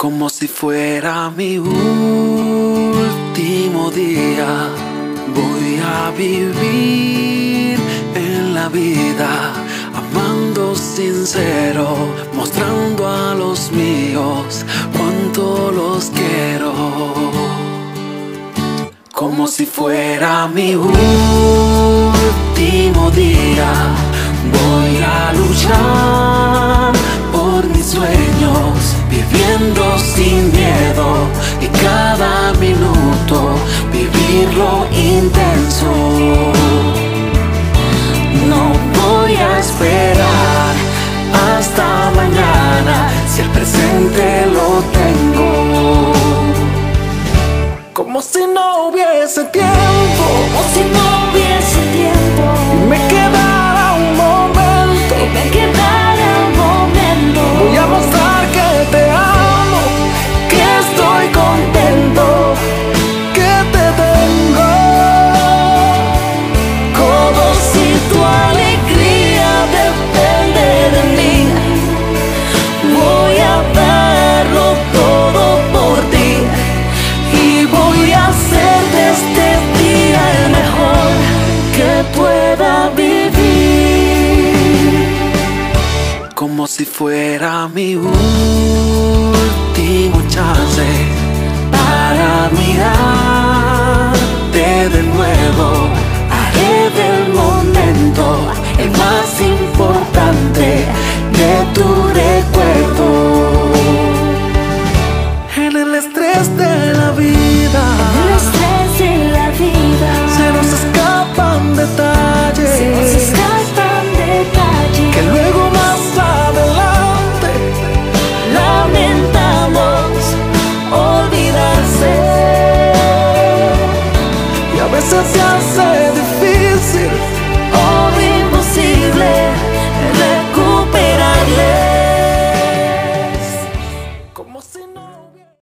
Como si fuera mi último día, voy a vivir en la vida, amando sincero, mostrando a los míos cuánto los quiero. Como si fuera mi último día, voy a luchar por mis sueños, viviendo sin miedo y cada minuto vivirlo intenso. No voy a esperar hasta mañana si el presente lo tengo. Como si no hubiese tiempo, como si no hubiese tiempo, y me quedara un momento, y me quedara un momento. Voy a mostrar que te amo, que estoy contento, que te tengo. Como si tu alegría depende de mí, voy a darlo todo por ti, y voy a hacer de este día el mejor que pueda vivir. Como si fuera mi último chance para mirarte de nuevo. Haré del momento el más importante de tu recuerdo. En el estrés de la vida, El estrés de la vida, se nos escapan detalles, se nos escapan detalles que luego más adelante lamentamos olvidarse. y a veces se hace difícil